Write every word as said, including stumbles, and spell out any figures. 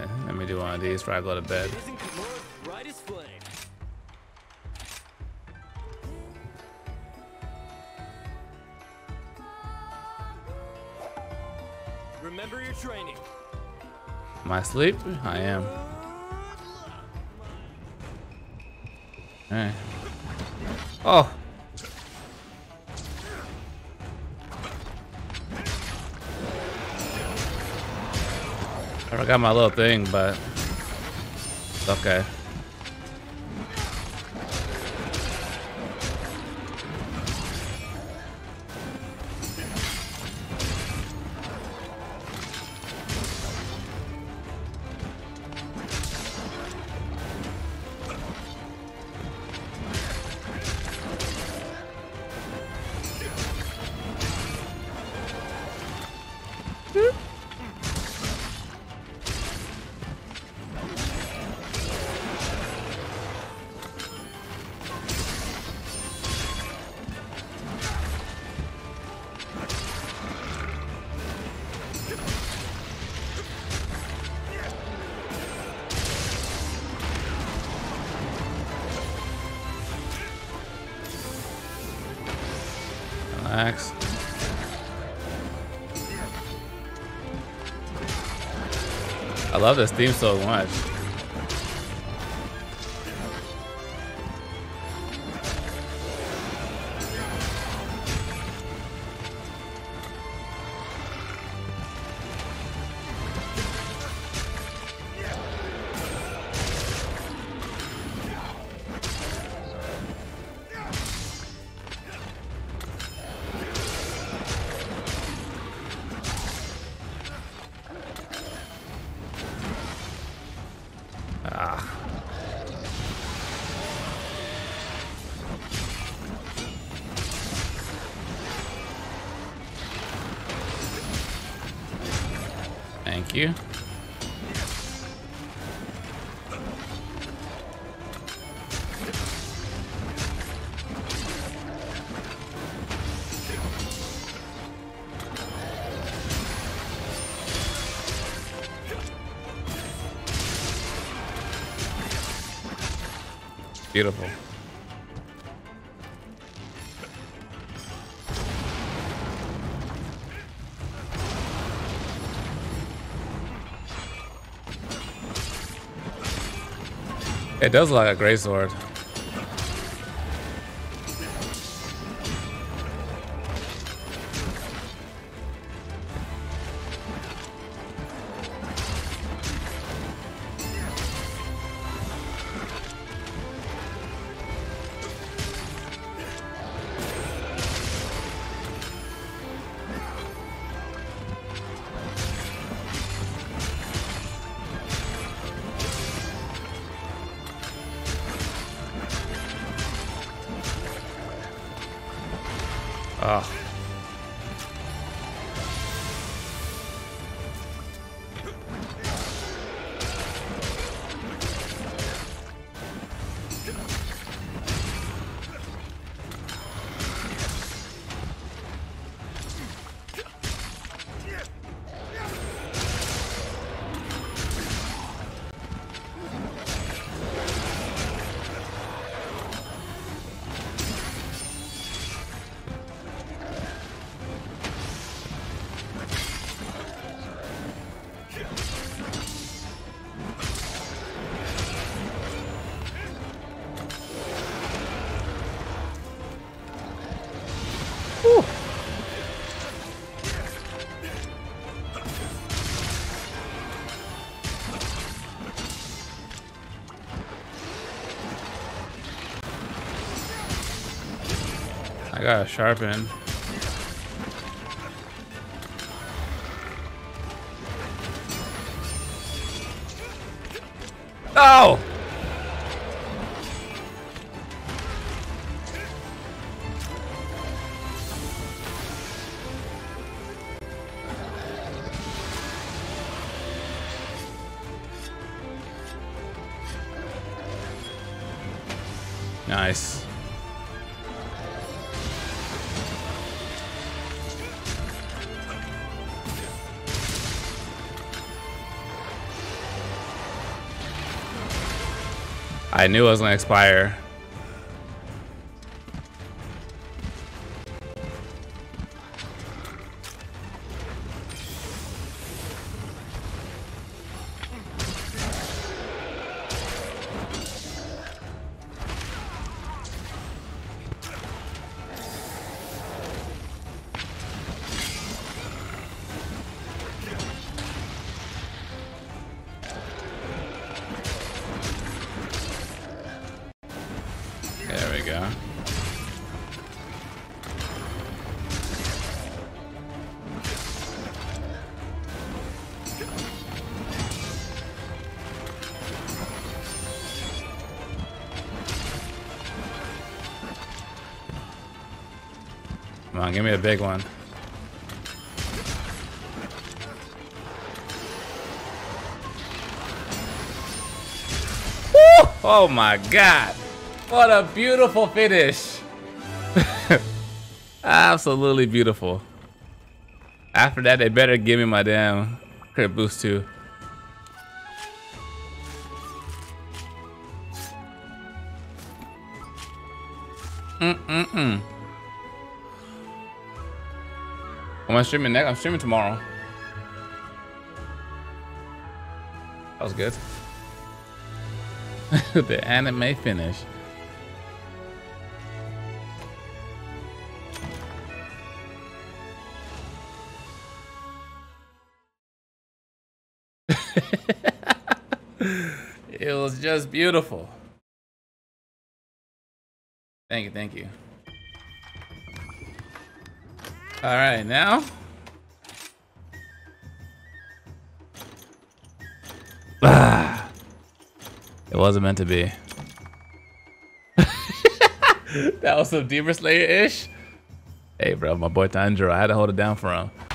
Alright, let me do one of these before I go to bed. Remember your training. Am I asleep? I am. Alright. Oh! I forgot my little thing, but it's okay. Relax. I love this theme so much. Thank you. Beautiful. It does look like a great sword. Oh. I gotta sharpen. Oh! Nice. I knew it was gonna expire. There we go. Come on, give me a big one. Woo! Oh my God. What a beautiful finish. Absolutely beautiful. After that, they better give me my damn crit boost too. Mm-mm-mm. Am I streaming next? I'm streaming tomorrow. That was good. The anime finish. It was just beautiful. Thank you, thank you. All right, now. Ah, it wasn't meant to be. That was some Demon Slayer-ish. Hey, bro, my boy Tanjiro, I had to hold it down for him.